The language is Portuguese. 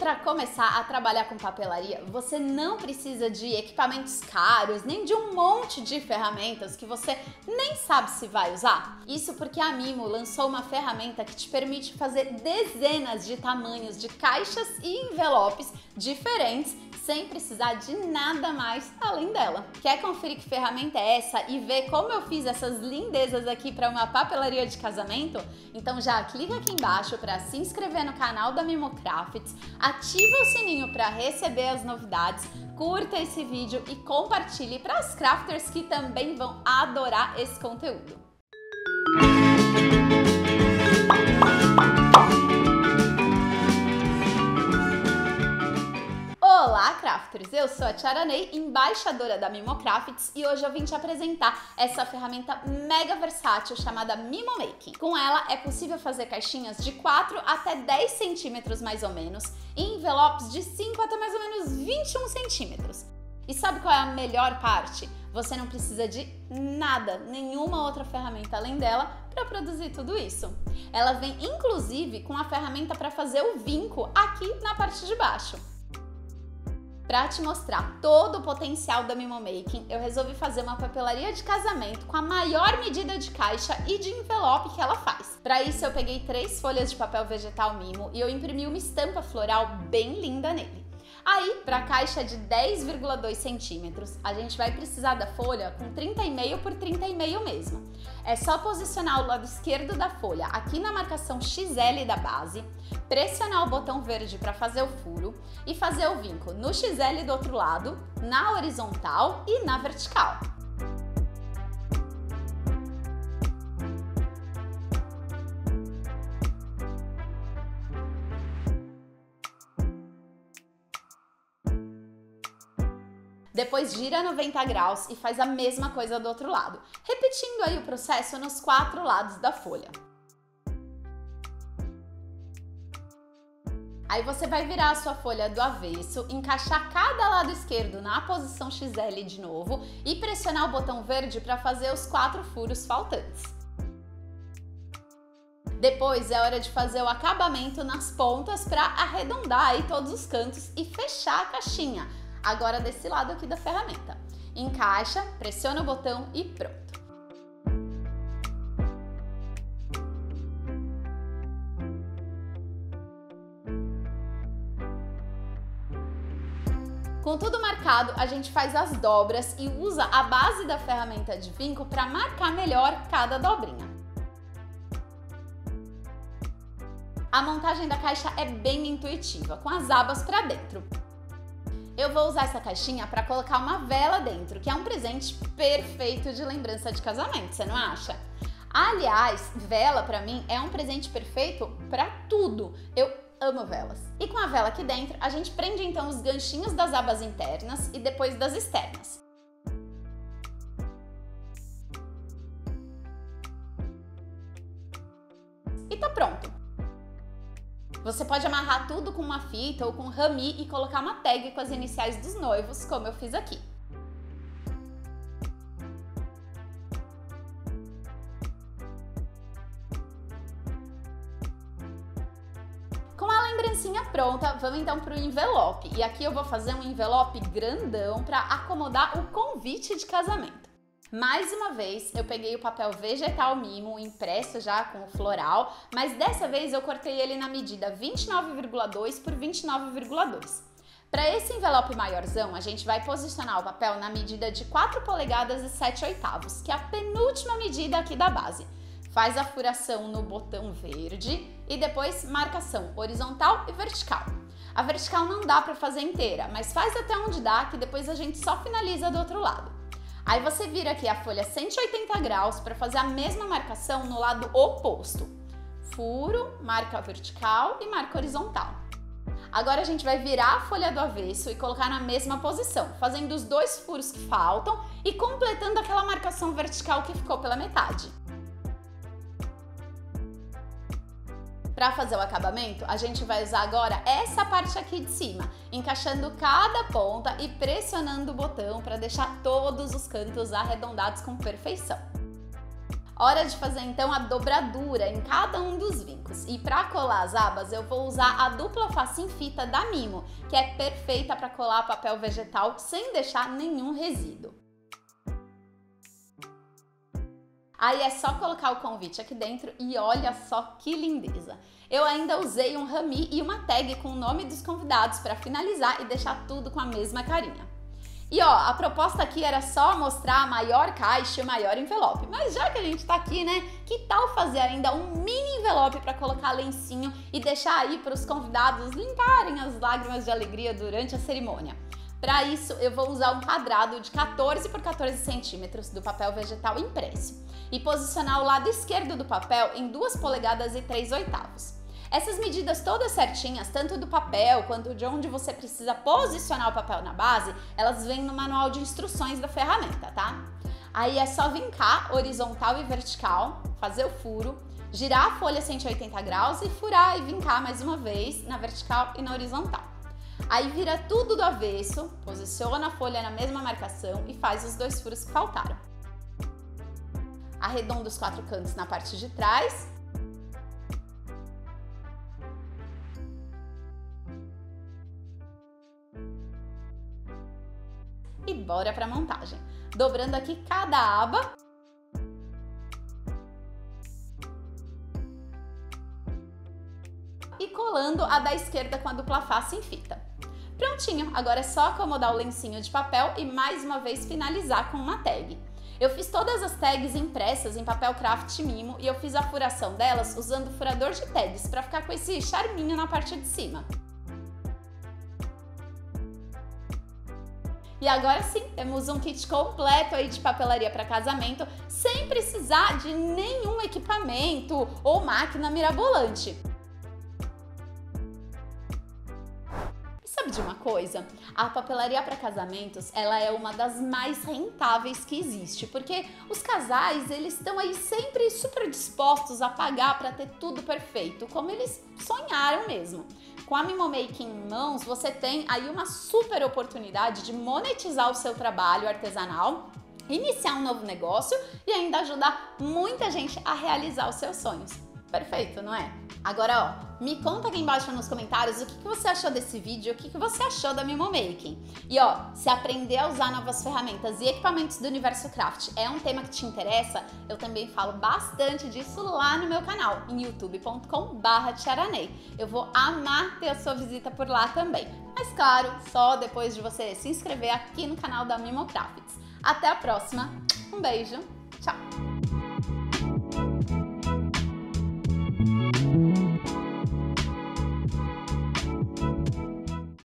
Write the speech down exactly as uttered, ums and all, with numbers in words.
para começar a trabalhar com papelaria, você não precisa de equipamentos caros, nem de um monte de ferramentas que você nem sabe se vai usar. Isso porque a Mimo lançou uma ferramenta que te permite fazer dezenas de tamanhos de caixas e envelopes diferentes sem precisar de nada mais além dela. Quer conferir que ferramenta é essa e ver como eu fiz essas lindezas aqui para uma papelaria de casamento? Então já clica aqui embaixo para se inscrever no canal da Mimo Crafts, ativa o sininho para receber as novidades, curta esse vídeo e compartilhe para os crafters que também vão adorar esse conteúdo. Olá, crafters! Eu sou a Tiara Ney, embaixadora da Mimo Crafts, e hoje eu vim te apresentar essa ferramenta mega versátil chamada Mimo Making. Com ela é possível fazer caixinhas de quatro até dez centímetros mais ou menos e envelopes de cinco até mais ou menos vinte e um centímetros. E sabe qual é a melhor parte? Você não precisa de nada, nenhuma outra ferramenta além dela para produzir tudo isso. Ela vem inclusive com a ferramenta para fazer o vinco aqui na parte de baixo. Para te mostrar todo o potencial da Mimo Making, eu resolvi fazer uma papelaria de casamento com a maior medida de caixa e de envelope que ela faz. Para isso eu peguei três folhas de papel vegetal Mimo e eu imprimi uma estampa floral bem linda nele. Aí, para a caixa de dez vírgula dois centímetros, a gente vai precisar da folha com trinta e meio por trinta e meio mesmo. É só posicionar o lado esquerdo da folha aqui na marcação X L da base, pressionar o botão verde para fazer o furo e fazer o vinco no X L do outro lado, na horizontal e na vertical. Depois gira noventa graus e faz a mesma coisa do outro lado, repetindo aí o processo nos quatro lados da folha. Aí você vai virar a sua folha do avesso, encaixar cada lado esquerdo na posição X L de novo e pressionar o botão verde para fazer os quatro furos faltantes. Depois é hora de fazer o acabamento nas pontas para arredondar aí todos os cantos e fechar a caixinha. Agora desse lado aqui da ferramenta. Encaixa, pressiona o botão e pronto. Com tudo marcado, a gente faz as dobras e usa a base da ferramenta de vinco para marcar melhor cada dobrinha. A montagem da caixa é bem intuitiva, com as abas para dentro. Eu vou usar essa caixinha para colocar uma vela dentro, que é um presente perfeito de lembrança de casamento, você não acha? Aliás, vela para mim é um presente perfeito para tudo. Eu amo velas. E com a vela aqui dentro, a gente prende então os ganchinhos das abas internas e depois das externas. E tá pronto! Você pode amarrar tudo com uma fita ou com rami e colocar uma tag com as iniciais dos noivos, como eu fiz aqui. Com a lembrancinha pronta, vamos então para o envelope. E aqui eu vou fazer um envelope grandão para acomodar o convite de casamento. Mais uma vez, eu peguei o papel vegetal Mimo, impresso já com o floral, mas dessa vez eu cortei ele na medida vinte e nove vírgula dois por vinte e nove vírgula dois. Para esse envelope maiorzão, a gente vai posicionar o papel na medida de quatro polegadas e sete oitavos, que é a penúltima medida aqui da base. Faz a furação no botão verde e depois marcação horizontal e vertical. A vertical não dá para fazer inteira, mas faz até onde dá, que depois a gente só finaliza do outro lado. Aí você vira aqui a folha cento e oitenta graus para fazer a mesma marcação no lado oposto. Furo, marca vertical e marca horizontal. Agora a gente vai virar a folha do avesso e colocar na mesma posição, fazendo os dois furos que faltam e completando aquela marcação vertical que ficou pela metade. Para fazer o acabamento, a gente vai usar agora essa parte aqui de cima, encaixando cada ponta e pressionando o botão para deixar todos os cantos arredondados com perfeição. Hora de fazer então a dobradura em cada um dos vincos. E para colar as abas eu vou usar a dupla face em fita da Mimo, que é perfeita para colar papel vegetal sem deixar nenhum resíduo. Aí é só colocar o convite aqui dentro e olha só que lindeza! Eu ainda usei um rami e uma tag com o nome dos convidados para finalizar e deixar tudo com a mesma carinha. E ó, a proposta aqui era só mostrar a maior caixa e o maior envelope, mas já que a gente tá aqui, né, que tal fazer ainda um mini envelope para colocar lencinho e deixar aí para os convidados limparem as lágrimas de alegria durante a cerimônia? Para isso, eu vou usar um quadrado de quatorze por quatorze centímetros do papel vegetal impresso e posicionar o lado esquerdo do papel em duas polegadas e três oitavos. Essas medidas todas certinhas, tanto do papel quanto de onde você precisa posicionar o papel na base, elas vêm no manual de instruções da ferramenta, tá? Aí é só vincar horizontal e vertical, fazer o furo, girar a folha cento e oitenta graus e furar e vincar mais uma vez na vertical e na horizontal. Aí vira tudo do avesso, posiciona a folha na mesma marcação e faz os dois furos que faltaram. Arredonda os quatro cantos na parte de trás. E bora para a montagem. Dobrando aqui cada aba. E colando a da esquerda com a dupla face em fita. Prontinho, agora é só acomodar o lencinho de papel e mais uma vez finalizar com uma tag. Eu fiz todas as tags impressas em papel craft Mimo e eu fiz a furação delas usando furador de tags para ficar com esse charminho na parte de cima. E agora sim, temos um kit completo aí de papelaria para casamento, sem precisar de nenhum equipamento ou máquina mirabolante. Sabe de uma coisa? A papelaria para casamentos, ela é uma das mais rentáveis que existe, porque os casais, eles estão aí sempre super dispostos a pagar para ter tudo perfeito, como eles sonharam mesmo. Com a Mimo Making em mãos, você tem aí uma super oportunidade de monetizar o seu trabalho artesanal, iniciar um novo negócio e ainda ajudar muita gente a realizar os seus sonhos. Perfeito, não é? Agora, ó, me conta aqui embaixo nos comentários o que, que você achou desse vídeo, o que, que você achou da Mimo Making. E ó, se aprender a usar novas ferramentas e equipamentos do universo craft é um tema que te interessa, eu também falo bastante disso lá no meu canal, em youtube ponto com barra tiaranei. Eu vou amar ter a sua visita por lá também. Mas claro, só depois de você se inscrever aqui no canal da Mimo Crafts. Até a próxima, um beijo, tchau!